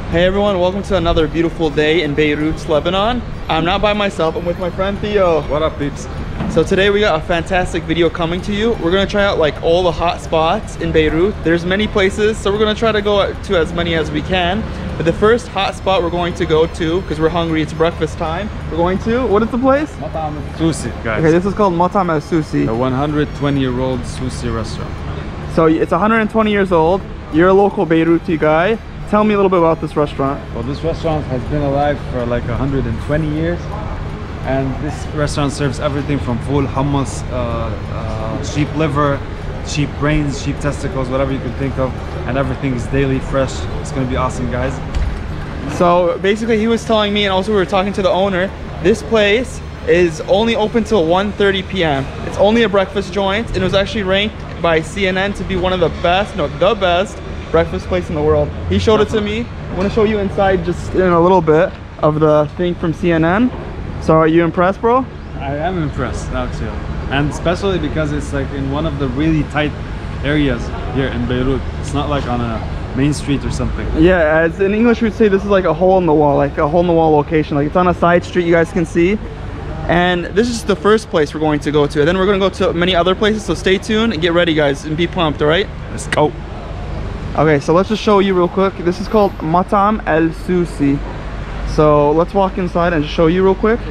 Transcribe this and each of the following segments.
Hey everyone, welcome to another beautiful day in Beirut, Lebanon. I'm not by myself, I'm with my friend Theo. What up, peeps? So today we got a fantastic video coming to you. We're gonna try out like all the hot spots in Beirut. There's many places, so we're gonna try to go to as many as we can. But the first hot spot we're going to go to, because we're hungry, it's breakfast time. We're going to, what is the place? Soussi, guys. Okay, this is called Matam al Soussi. A 120-year-old Soussi restaurant. So it's 120 years old. You're a local Beiruti guy. Tell me a little bit about this restaurant. Well, this restaurant has been alive for like 120 years. And this restaurant serves everything from full hummus, sheep liver, sheep brains, sheep testicles, whatever you can think of. And everything is daily fresh. It's gonna be awesome, guys. So basically he was telling me, and also we were talking to the owner, this place is only open till 1:30 p.m. It's only a breakfast joint, and it was actually ranked by CNN to be one of the best, no, the best breakfast place in the world. He showed it to me. I want to show you inside just in a little bit of the thing from CNN. So are you impressed, bro? I am impressed, actually. And especially because it's like in one of the really tight areas here in Beirut. It's not like on a main street or something. Yeah, as in English we'd say this is like a hole in the wall, like a hole in the wall location. Like it's on a side street, you guys can see. And this is the first place we're going to go to. And then we're going to go to many other places, so stay tuned and get ready, guys, and be pumped, all right? Let's go. Okay, so let's just show you real quick. This is called Matam al Soussi. So let's walk inside and just show you real quick.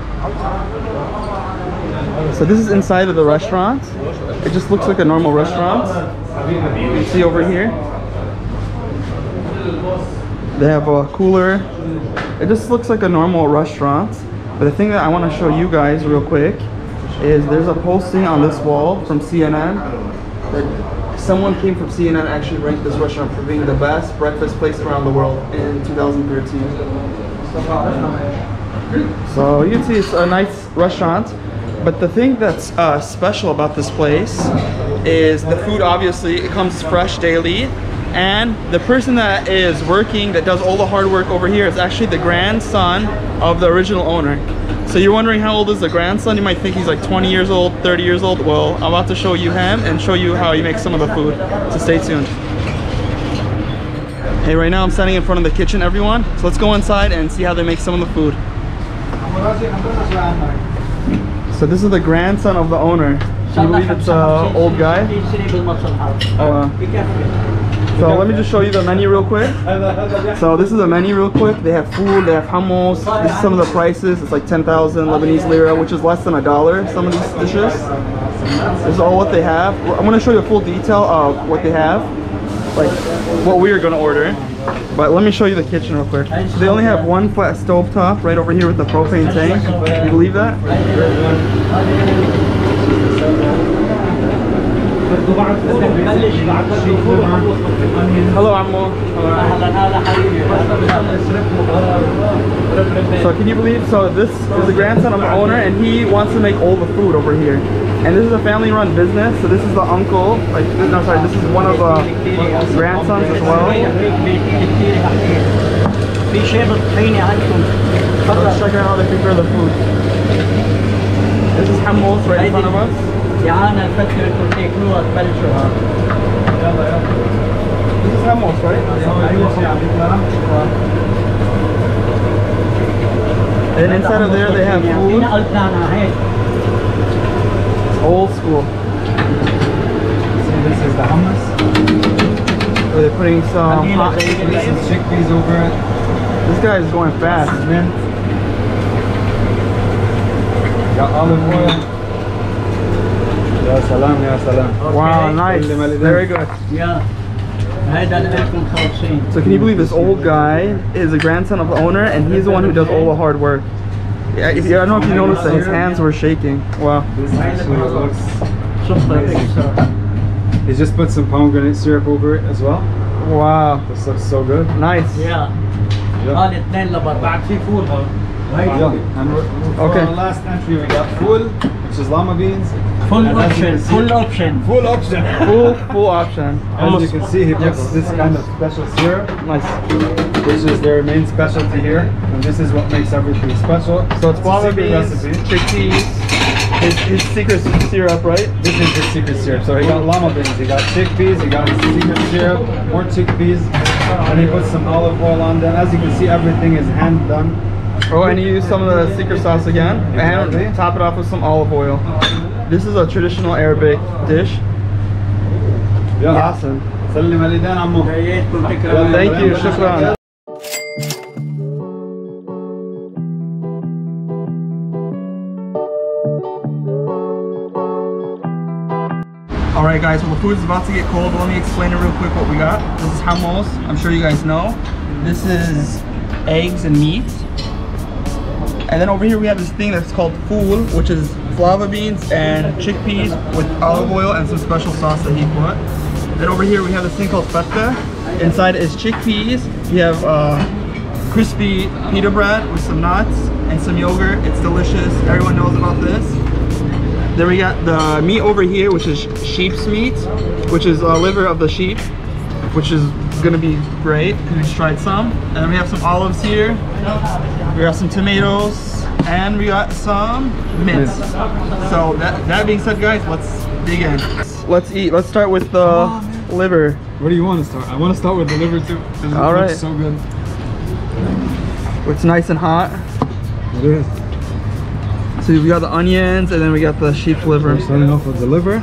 So this is inside of the restaurant. It just looks like a normal restaurant. You can see over here. They have a cooler. It just looks like a normal restaurant. But the thing that I want to show you guys real quick is there's a posting on this wall from CNN that someone came from CNN actually ranked this restaurant for being the best breakfast place around the world in 2013. So you can see it's a nice restaurant. But the thing that's special about this place is the food. Obviously it comes fresh daily, and the person that is working, that does all the hard work over here, is actually the grandson of the original owner. So you're wondering how old is the grandson? You might think he's like 20 years old, 30 years old. Well, I'm about to show you him and show you how he makes some of the food, so stay tuned. Hey, right now I'm standing in front of the kitchen, everyone, so let's go inside and see how they make some of the food. So this is the grandson of the owner. Can you believe it's an old guy? So let me just show you the menu real quick. So this is the menu real quick. They have food, they have hummus. This is some of the prices. It's like 10,000 Lebanese lira, which is less than $1, some of these dishes. This is all what they have. I'm gonna show you a full detail of what they have, like what we are gonna order. But let me show you the kitchen real quick. So they only have one flat stove top right over here with the propane tank. Can you believe that? Hello, Ammo. So can you believe, so this is the grandson of the owner, and he wants to make all the food over here. And this is a family-run business, so this is the uncle, like, no, sorry, this is one of the grandsons as well. So let's check out how they prepare the food. This is Hummus right in front of us. This is Hummus, right? And inside of there they have food. Old school. So this is the hummus. So they're putting some hot chickpeas over it. This guy is going fast. Mint. Got olive oil. Ya salam, ya salam. Wow, nice. Very good. Yeah. So can you believe this old guy is a grandson of the owner, and he's the one who does all the hard work. Yeah, I don't know if you noticed that his hands were shaking. Wow. This actually looks amazing. He just put some pomegranate syrup over it as well. Wow. This looks so good. Nice. Yeah. And for our last entry we got full, which is llama beans. Full option. Full option. Full option. Full option. As you can see, he puts this kind of special syrup. Nice. Which is their main specialty here, and this is what makes everything special. So it's llama beans, chickpeas, his secret syrup, right? This is his secret syrup. So he got llama beans, he got chickpeas, he got his secret syrup, more chickpeas, And he puts some olive oil on them. As you can see, everything is hand done. Oh, and you use some of the secret sauce again, and top it off with some olive oil. This is a traditional Arabic dish. Yeah. Awesome. سلم علينا عمو. Thank you. Shukran. Alright guys, well the food is about to get cold, but let me explain it real quick what we got. This is hummus, I'm sure you guys know. This is eggs and meat. And then over here we have this thing that's called fool, which is fava beans and chickpeas with olive oil and some special sauce that he put. Then over here we have this thing called fetteh. Inside is chickpeas. We have crispy pita bread with some nuts and some yogurt. It's delicious, everyone knows about this. Then we got the meat over here, which is sheep's meat, which is liver of the sheep, which is gonna be great. We just tried some. And then we have some olives here. We got some tomatoes, and we got some mint. So that being said, guys, let's dig in. Let's eat. Let's start with the liver. Where do you want to start? I want to start with the liver too. All right. Looks so good. It's nice and hot. It is. So we got the onions, and then we got the sheep's liver. We're starting off with the liver.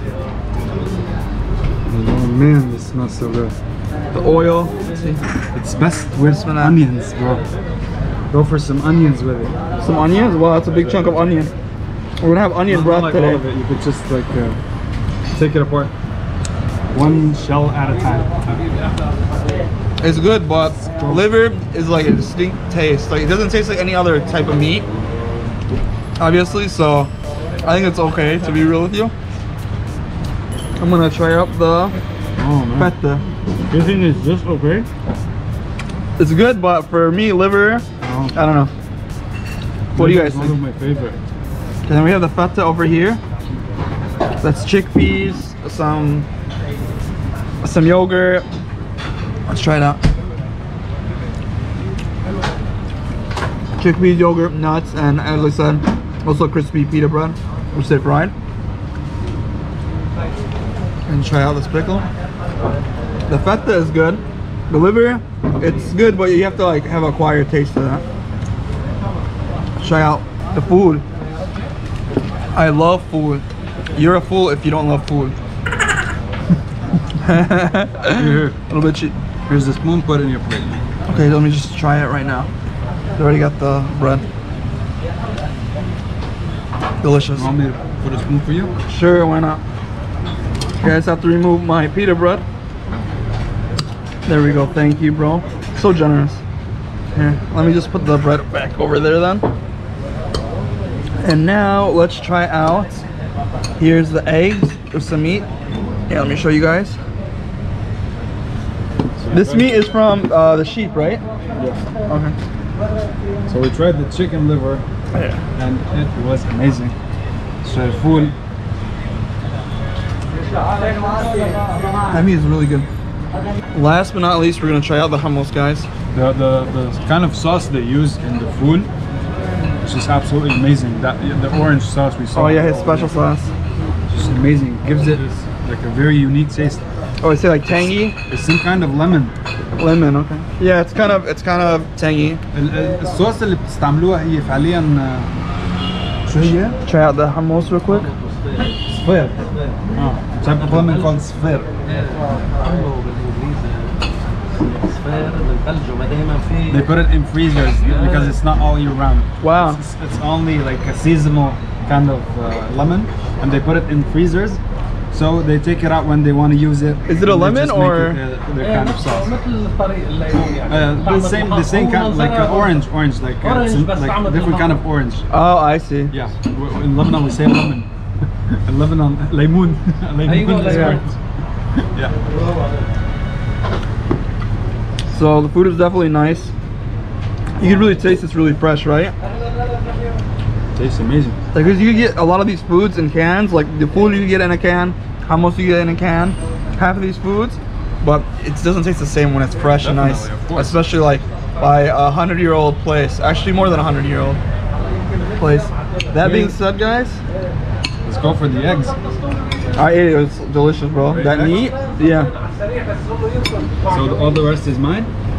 Oh man, this smells so good. The oil. Let's see. It's best with onions, bro. Go for some onions with it. Some onions? Well, that's a big chunk of onion. We're gonna have onion broth like today. all of it. You could just like take it apart, one shell at a time. It's good, but liver is like a distinct taste. Like it doesn't taste like any other type of meat, obviously. So I think it's okay, to be real with you. I'm gonna try out the fetteh. You think it's just okay? It's good, but for me, liver, I don't know. What do you guys think? One of my favorite. And then we have the fetteh over here. That's chickpeas, some yogurt. Let's try it out. Chickpeas, yogurt, nuts, and as I said, also crispy pita bread, which they fried. And try out this pickle. The fetteh is good. The liver, it's good, but you have to like have an acquired taste of that. Try out the food. I love food. You're a fool if you don't love food. Here. A little bit cheap. Here's the spoon, put it in your plate. Okay, let me just try it right now. I already got the bread. Delicious. You want me to put a spoon for you? Sure, why not? You guys have to remove my pita bread. There we go, thank you, bro. So generous. Here, let me just put the bread back over there then. And now let's try out. Here's the eggs with some meat. Yeah, let me show you guys. This meat is from the sheep, right? Yes. Okay. So we tried the chicken liver, and it was amazing. So full. That meat is really good. Last but not least, we're gonna try out the hummus, guys. The kind of sauce they use in the food is just absolutely amazing. The orange sauce we saw. Oh yeah, his special sauce. Just amazing. Gives it like a very unique taste. Oh, I say like tangy. It's some kind of lemon. Lemon, okay. Yeah, it's kind of tangy. الصوص اللي بتستعملوها هي فعليا شو هي؟ Try out the hummus real quick. صفير. type of lemon called صفير. They put it in freezers because it's not all year round. Wow. It's only like a seasonal kind of lemon, and they put it in freezers. So they take it out when they want to use it. Is it a lemon or their kind of sauce? The same kind, like orange, like different kind of orange. Oh, I see. Yeah, in Lebanon we say lemon. In Lebanon, laymoun. Laymoun is orange. Yeah. So the food is definitely nice. You can really taste it's really fresh, right? Tastes amazing. Like, cause you get a lot of these foods in cans. Like the food you get in a can, hummus you get in a can. Half of these foods, but it doesn't taste the same when it's fresh and nice. Especially like by a 100-year-old place. Actually, more than a 100-year-old place. That being said, guys, let's go for the eggs. I ate it. It was delicious, bro. That meat, yeah. So all the rest is mine?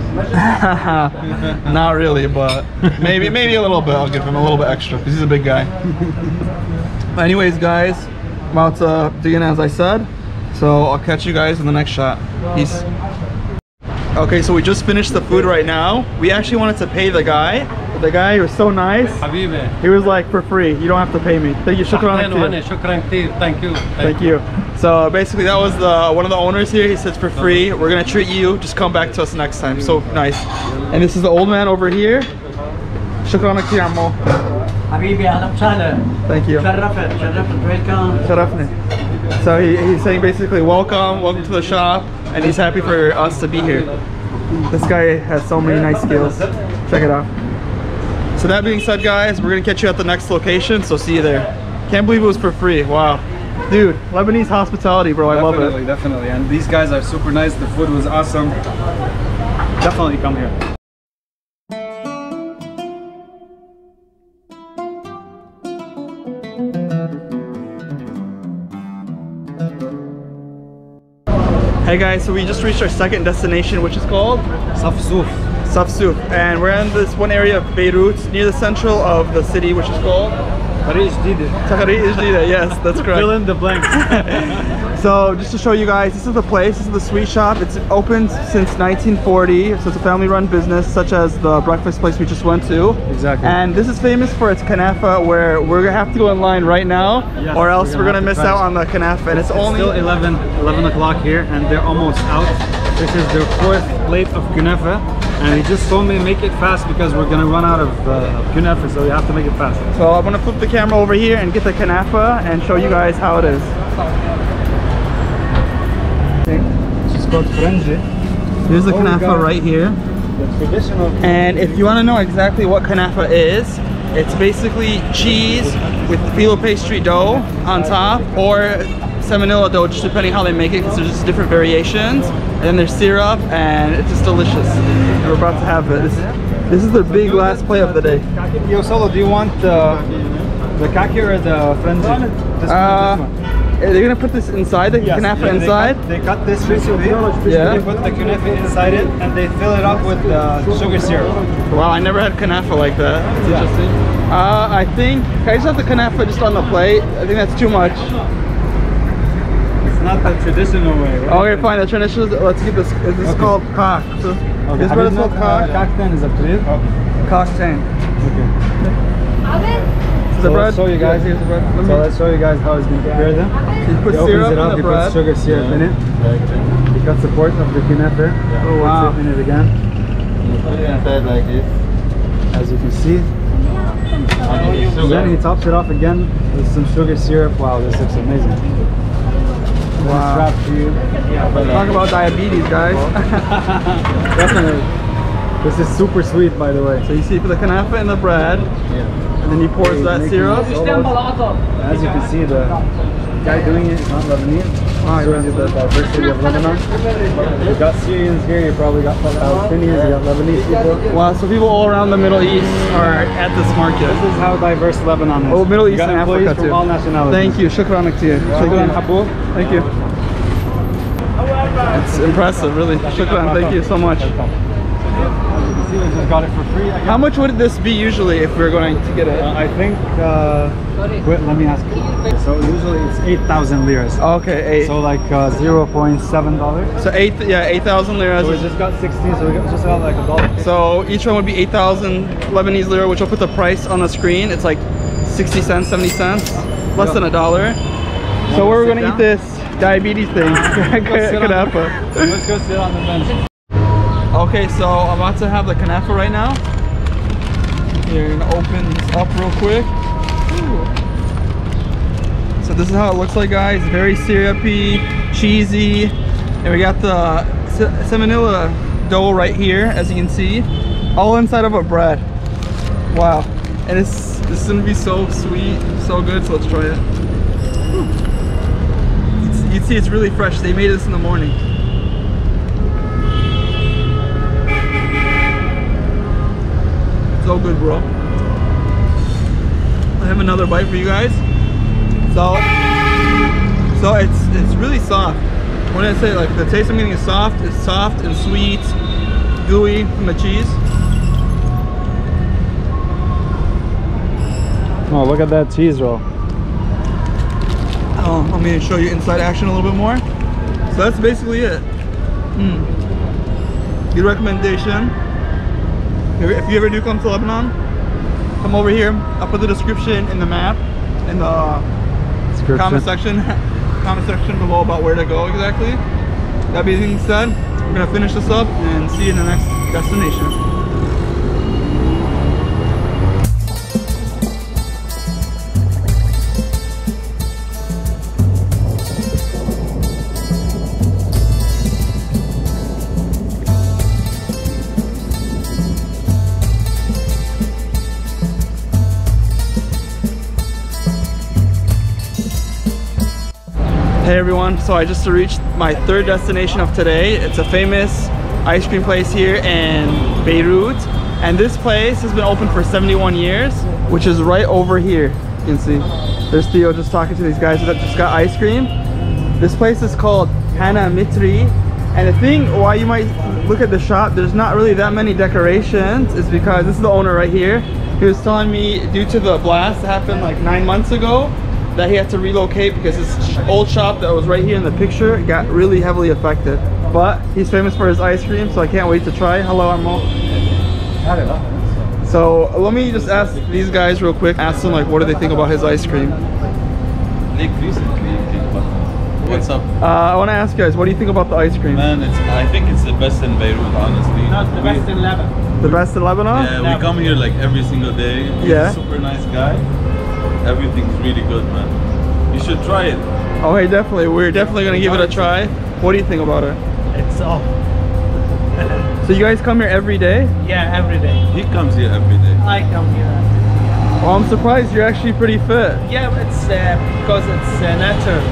Not really, but maybe a little bit. I'll give him a little bit extra because he's a big guy. Anyways, guys, I'm about to dig in as I said, so I'll catch you guys in the next shot. Peace. Okay, so we just finished the food right now. We actually wanted to pay the guy. The guy was so nice. He was like, for free, you don't have to pay me. Thank you. Shukran. Thank you. Thank you. So basically that was one of the owners here. He says for free, we're gonna treat you, just come back to us next time. So nice. And this is the old man over here. Shukran كثير عمو. حبيبي أهلا وسهلا. Thank you. شرفت welcome. شرفني. So he's saying basically welcome to the shop, and he's happy for us to be here. This guy has so many nice skills. Check it out. So that being said, guys, we're gonna catch you at the next location, so see you there. Can't believe it was for free. Wow. Dude, Lebanese hospitality, bro. I love it. Definitely. And these guys are super nice. The food was awesome. Definitely come here. Hey guys, so we just reached our second destination, which is called Safsouf. Safsouf, and we're in this one area of Beirut, near the central of the city, which is called Yes, that's correct. Fill in the blanks. So just to show you guys, this is the place, this is the sweet shop. It's opened since 1940, so it's a family-run business, such as the breakfast place we just went to. Exactly. And this is famous for its Kunaffa, where we're gonna have to go in line right now, yes, or else we're gonna miss out on the Kunaffa. And it's only still 11 o'clock here, and they're almost out. This is their 4th plate of Kunaffa, and he just told me make it fast because we're gonna run out of Kunaffa, so you have to make it fast. So I'm gonna flip the camera over here and get the Kunaffa and show you guys how it is. This is called frenzy. Here's the Kunaffa right here. The traditional. And if you want to know exactly what Kunaffa is, it's basically cheese with filo pastry dough on top, or seminilla dough, just depending how they make it, because there's just different variations. And then there's syrup, and it's just delicious. And we're about to have it. This is the big last play of the day. Yo, Solo, do you want the Kaak or the frenzy? This one. They're gonna put this inside the Kunaffa inside. They cut this recently. Yeah. They put the Kunaffa inside it, and they fill it up with sugar syrup. Wow, I never had Kunaffa like that. That's interesting. I think can I just have the Kunaffa just on the plate? I think that's too much. It's not the traditional way, right? Okay, fine. The traditional. Let's get this. This is called Kaak. So this bread is called Kaak. Kaak 10 is approved. Kaak 10. Okay. The So bread. let's show you guys. Here's the bread. So let's show you guys how he's going to prepare them. He puts He opens syrup it up, in he the bread. puts sugar syrup in it. He cuts the part of the Kunaffa. Oh wow. Puts it in it again. Put it inside like this. As you can see. Then he tops it off again with some sugar syrup. Wow, this looks amazing. Wow. Wrap for you. Talk about diabetes, guys. Definitely. This is super sweet, by the way. So you see the Kunaffa in the bread, and then he pours that syrup. As you can see, the guy doing it is not Lebanese. Wow, Shows you the diversity of Lebanon. You got Syrians here, you probably got Palestinians, you got Lebanese people. Wow, so people all around the Middle East are at this market. This is how diverse Lebanon is. Oh, Middle You East got and employees Africa from too. all nationalities. Thank you, shukran aktir. Shukran Habu. Thank you. It's impressive, really. Shukran, thank you so much. We just got it for free. How much would this be usually if we were going to get it? I think, wait, let me ask you. So usually it's 8,000 liras. Okay, 8. So like $0.7. So 8,000 liras. So we just got 16, so we just got like $1. So each one would be 8,000 Lebanese lira, which will put the price on the screen. It's like 60 cents, 70 cents, less than $1. So where we're gonna eat this diabetes thing? Kunaffa. Let's go sit on the bench. Okay, so I'm about to have the Kunaffa right now. You're gonna open this up real quick. Ooh. So this is how it looks like, guys. Very syrupy, cheesy, and we got the seminilla dough right here, as you can see, all inside of a bread. Wow, and this is gonna be so sweet, so good. So let's try it. You can see it's really fresh. They made this in the morning. So good, bro. I have another bite for you guys. So it's really soft. When I say like the taste I'm getting is soft and sweet. gooey from the cheese. Oh, look at that cheese roll. Let me show you inside action a little bit more. So that's basically it. Good recommendation. If you ever do come to Lebanon, come over here. I'll put the description in the map, in the comment section below about where to go exactly. That being said, we're gonna finish this up and see you in the next destination. Hey everyone, so I just reached my third destination of today. It's a famous ice cream place here in Beirut, and this place has been open for 71 years, which is right over here. You can see there's Theo just talking to these guys that just got ice cream. This place is called Hanna Mitri, and the thing why you might look at the shop, there's not really that many decorations, is because this is the owner right here. He was telling me due to the blast that happened like 9 months ago, that he had to relocate because his old shop that was right here in the picture got really heavily affected. But he's famous for his ice cream, so I can't wait to try. Hello, Armo. So let me just ask these guys real quick, ask them like what do they think about his ice cream. What's up? I want to ask you guys, what do you think about the ice cream? Man, I think it's the best in Beirut, honestly. Not the best in Lebanon. The best in Lebanon? Yeah, we come here like every single day. He's Yeah. a super nice guy. Everything's really good, man. You should try it. Oh, hey, definitely. We're definitely going to give it a try. What do you think about it? It's off. So you guys come here every day? Yeah, every day. He comes here every day. I come here. Well, I'm surprised you're actually pretty fit. Yeah, but it's because it's natural.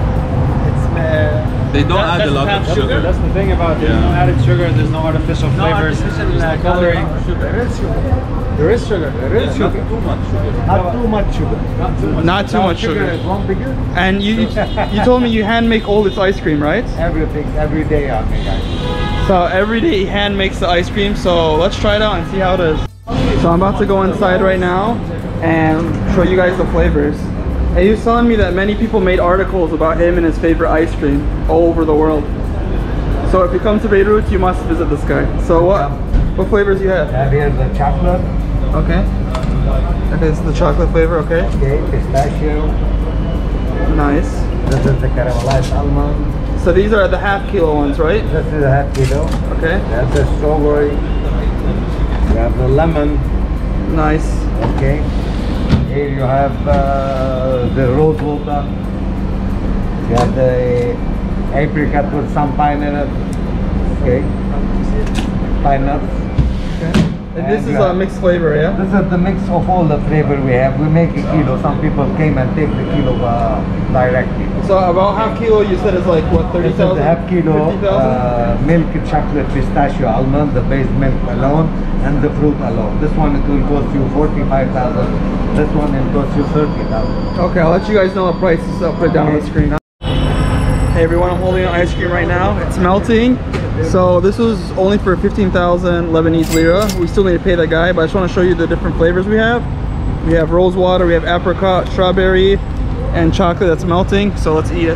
It's They don't add a lot of have sugar. That's the thing about it. There's no added sugar, there's no artificial No flavors, artificial there's no coloring. There is sugar. There is sugar. There is Not sugar. too much sugar. Not too much sugar. Not too much. Not too much sugar. is one bigger. And you told me you hand make all this ice cream, right? Everything, every day I make ice cream. So every day he hand makes the ice cream. So let's try it out and see how it is. So I'm about to go inside right now and show you guys the flavors. And he was telling me that many people made articles about him and his favorite ice cream all over the world. So if you come to Beirut, you must visit this guy. So what flavors do you have? Here's the chocolate. Okay. Okay, this is the chocolate flavor, okay. Okay, pistachio. Nice. This is the caramelized almond. So these are the half-kilo ones, right? This is a half kilo. Okay. That's the strawberry. You have the lemon. Nice. Okay. Here you have the rose water. You have the apricot with some pine in it. Okay. Pine nuts. Okay. And this is a mixed flavor, yeah? This is the mix of all the flavor we have. We make a kilo. Some people came and take the kilo directly. So about half kilo you said is like what, This is 30,000? the half kilo 50,000? milk chocolate pistachio almond, the base milk alone, and the fruit alone. This one it will cost you 45,000. This one it cost you 30,000. Okay, I'll let you guys know the prices. I'll put it down on the screen. Hey everyone, I'm holding an ice cream right now. It's melting. So this was only for 15,000 Lebanese lira. We still need to pay that guy, but I just want to show you the different flavors we have. We have rose water, we have apricot, strawberry, and chocolate that's melting. So let's eat it.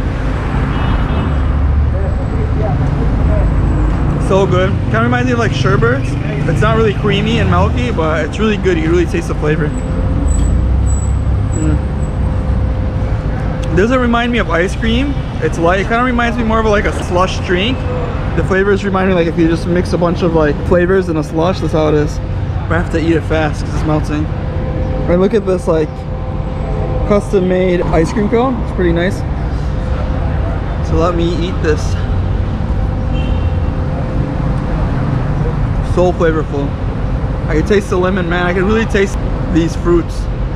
So good. Kind of reminds me of like sherbet. It's not really creamy and milky, but it's really good. You really taste the flavor. Doesn't remind me of ice cream. It's like, it kind of reminds me more of like a slush drink. The flavors remind me like if you just mix a bunch of like flavors in a slush, that's how it is. But I have to eat it fast because it's melting. Right, look at this like custom made ice cream cone. It's pretty nice. So let me eat this. So flavorful. I can taste the lemon, man. I can really taste these fruits.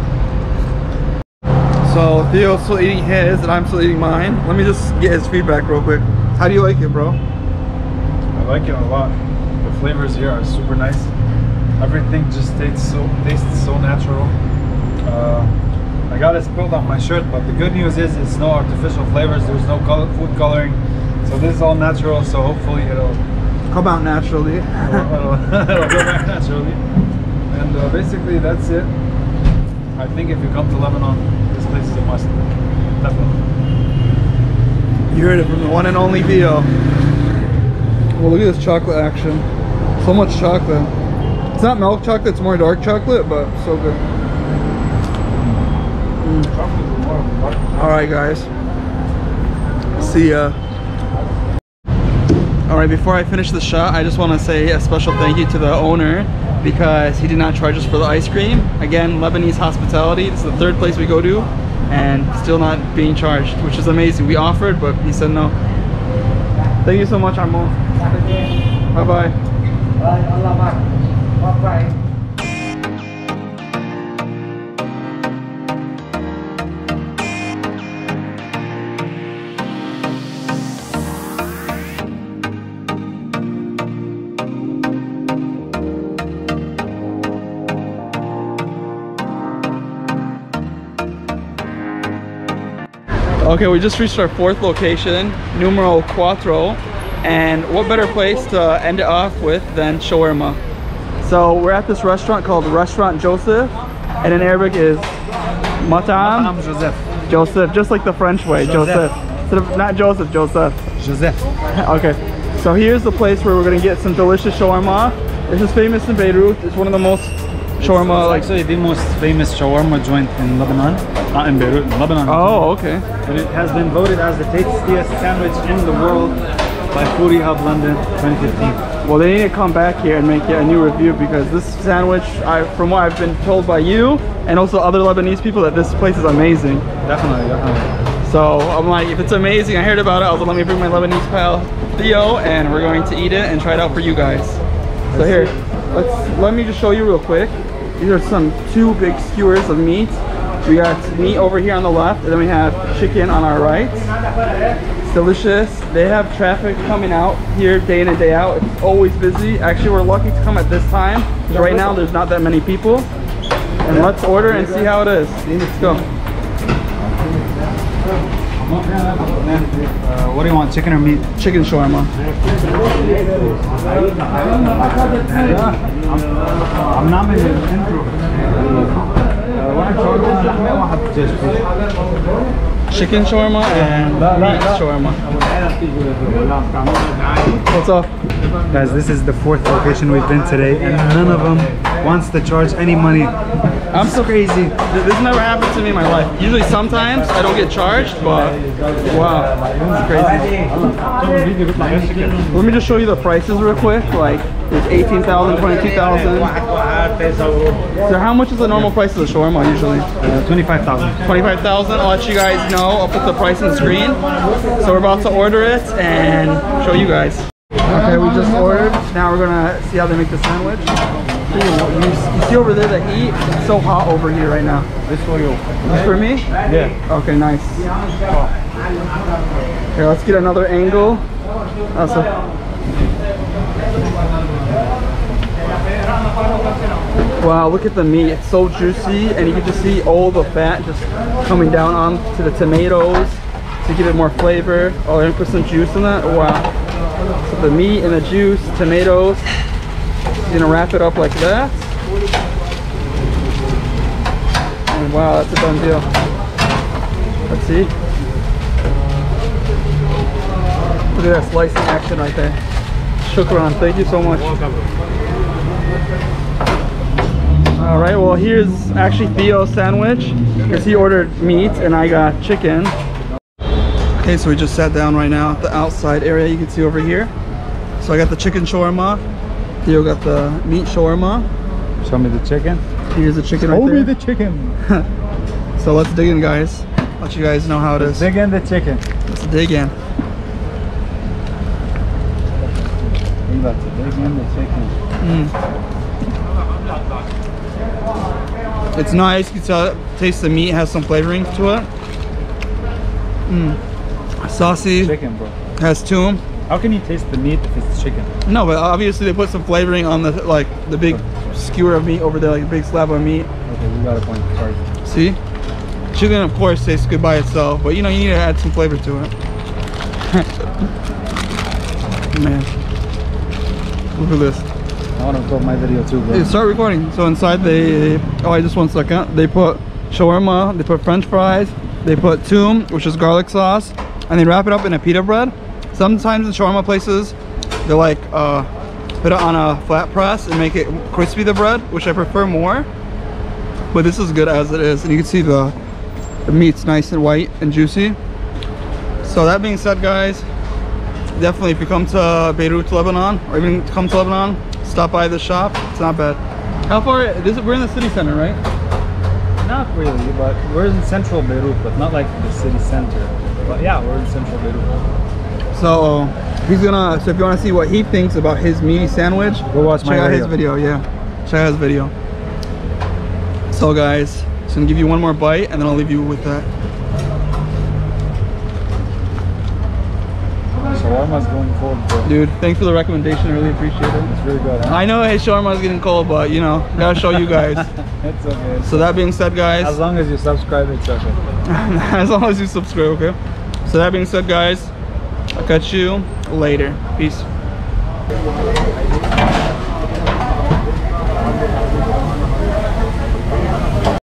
So Theo's still eating his and I'm still eating mine. Let me just get his feedback real quick. How do you like it, bro? I like it a lot. The flavors here are super nice. Everything just tastes so natural. I got it spilled on my shirt, but the good news is it's no artificial flavors. There's no food coloring, so this is all natural. So hopefully it'll come out naturally. It'll go back naturally. And basically that's it. I think if you come to Lebanon, this place is a must. Definitely. You heard it from the one and only Theo. Well, look at this chocolate action. So much chocolate. It's not milk chocolate, it's more dark chocolate, but so good. Alright guys. See ya. Alright, before I finish the shot, I just want to say a special thank you to the owner because he did not charge us for the ice cream. Again, Lebanese hospitality. This is the third place we go to and still not being charged, which is amazing. We offered, but he said no. Thank you so much, Ammo. Bye-bye. Bye-bye. Okay, we just reached our fourth location, numero cuatro, and what better place to end it off with than shawarma. So we're at this restaurant called Restaurant Joseph, and in Arabic is Matam Joseph, just like the French way, Joseph. Instead of not Joseph, Joseph. Joseph. Okay, so here's the place where we're gonna get some delicious shawarma. This is famous in Beirut. It's one of the most shawarma, it's actually the most famous shawarma joint in Lebanon, not in Beirut, in Lebanon. Oh, okay. But it has been voted as the tastiest sandwich in the world by Foodie Hub London 2015. Well, they need to come back here and make a new review because this sandwich, from what I've been told by you and also other Lebanese people, that this place is amazing. Definitely, definitely. So I'm like, if it's amazing, I heard about it, I was like, let me bring my Lebanese pal Theo and we're going to eat it and try it out for you guys. So here, let me just show you real quick. These are two big skewers of meat. We got meat over here on the left, and then we have chicken on our right. It's delicious. They have traffic coming out here day in and day out. It's always busy. Actually, we're lucky to come at this time, because right now there's not that many people. And let's order and see how it is. Let's go. What do you want, chicken or meat? Chicken shawarma. I'm not making an intro. Chicken shawarma and meat shawarma. What's up? Guys, this is the fourth location we've been today, and none of them wants to charge any money. I'm so crazy. This never happened to me in my life. Usually sometimes I don't get charged, but wow, this is crazy. Let me just show you the prices real quick. Like it's 18,000, 22,000. So how much is the normal price of the shawarma usually? 25,000. 25,000. I'll let you guys know. I'll put the price on the screen. So we're about to order it and show you guys. Okay, we just ordered. Now we're gonna see how they make the sandwich. You see over there the heat? It's so hot over here right now. This for you. This for me? Yeah. Okay, nice. Here, let's get another angle. Wow, look at the meat. It's so juicy, and you can just see all the fat just coming down onto the tomatoes to give it more flavor. Oh, and put some juice in that. Wow. So the meat and the juice, tomatoes. You're gonna wrap it up like that. And wow, that's a done deal. Let's see. Look at that slicing action right there. Shukran, thank you so much. Alright, well here's actually Theo's sandwich because he ordered meat and I got chicken. Okay, so we just sat down right now at the outside area you can see over here. So I got the chicken shawarma. Theo got the meat shawarma. Show me the chicken. Here's the chicken right there. Show me the chicken. So let's dig in, guys. Let you guys know how it is. Dig in the chicken. Let's dig in. We're about to dig in the chicken. It's nice. You can tell, taste the meat has some flavoring to it. Saucy. Chicken, bro. Has tune. How can you taste the meat if it's chicken? No, but obviously they put some flavoring on the the big skewer of meat over there, like a big slab of meat. Okay, we got a point. Sorry. See? Chicken, of course, tastes good by itself, but you know, you need to add some flavor to it. Man. Look at this. I want to record my video too, bro. Hey, start recording. So inside they, oh, just 1 second. They put shawarma, they put French fries, they put toum, which is garlic sauce, and they wrap it up in a pita bread. Sometimes in shawarma places, they like put it on a flat press and make it crispy, the bread, which I prefer more. But this is good as it is, and you can see the meat's nice and white and juicy. So that being said, guys, definitely if you come to Beirut, Lebanon, or even come to Lebanon, stop by the shop. It's not bad. How far is it? We're in the city center, right? Not really, but we're in central Beirut, but not like the city center. But yeah, we're in central Beirut. So he's gonna, so if you want to see what he thinks about his meaty sandwich, go watch check out his video. Yeah, check out his video. So guys, just gonna give you one more bite and then I'll leave you with that. Shawarma's going cold, bro. Dude, thanks for the recommendation. I really appreciate it. It's really good, huh? I know his shawarma's getting cold, but you know, gotta show you guys. It's okay. So that being said, guys, as long as you subscribe, it's okay. as long as you subscribe, okay? So that being said, guys, I'll catch you later. Peace.